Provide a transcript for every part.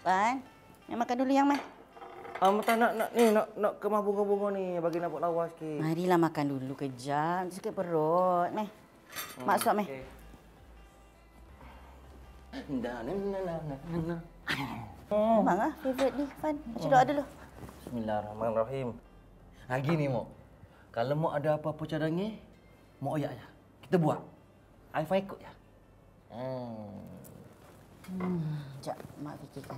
Wan, nak makan dulu yang mah. Tak nak kemah bunga-bunga ni. Bagi nak buat lawa sikit. Marilah makan dulu kejap. Sakit perut, meh. Mak suap, meh. Okay. Memang ah, favourite ni, Fan. Macam doa dulu. Bismillahirrahmanirrahim. Gini, Mok. Kalau Mok ada apa-apa cadangan, Mok ayak je. Kita buat. Aifah ikut je. Sekejap, Mak fikirkan.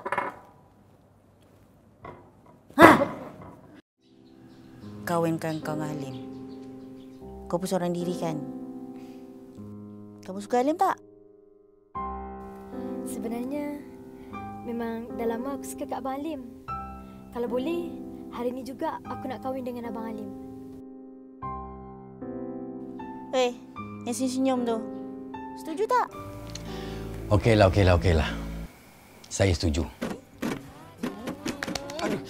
Kawinkan kau dengan Halim. Kau pun seorang diri kan? Kamu suka Halim tak? Sebenarnya, memang dah lama aku suka kat Abang Halim. Kalau boleh, hari ni juga aku nak kahwin dengan Abang Halim. Yang senyum tu. Setuju tak? Okeylah. Saya setuju. Aduh.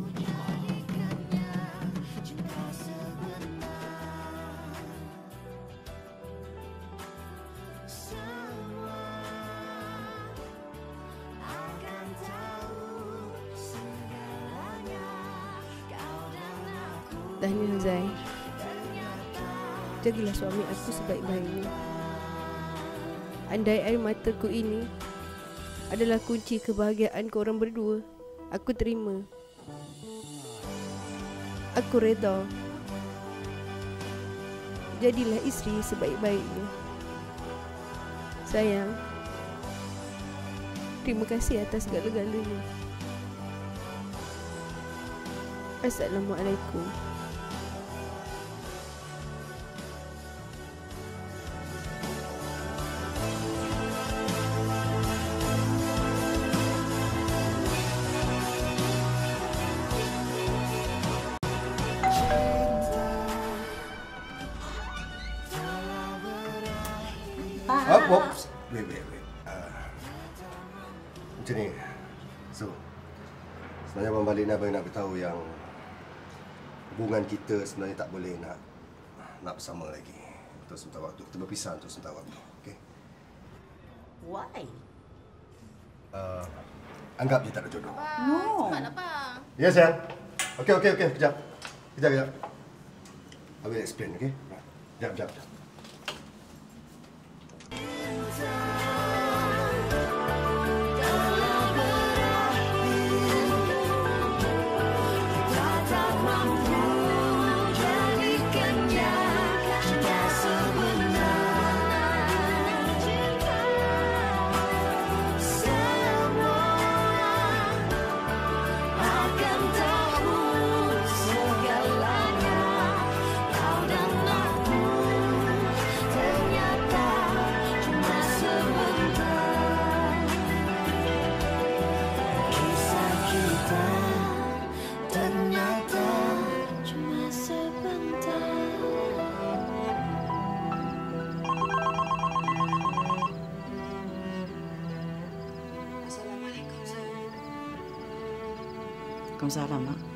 Tahniah Zai. Jagalah suami aku sebaik-baiknya. Andai air mataku ini adalah kunci kebahagiaan korang berdua, aku terima. Aku reda. Jadilah isteri sebaik-baiknya. Sayang, terima kasih atas segala-galanya. Assalamualaikum. Oops. Wait. Macam ni. So, sebenarnya Abang Malik ni abang nak beritahu yang hubungan kita sebenarnya tak boleh nak bersama lagi untuk sementara waktu. Kita berpisah untuk sementara waktu. Okey? Why? Anggap dia tak ada jodoh. No. Cepatlah, Bang. Ya, sayang. Okey. Kejap. I will explain, okey? Kejap. Waalaikumsalam, Mak.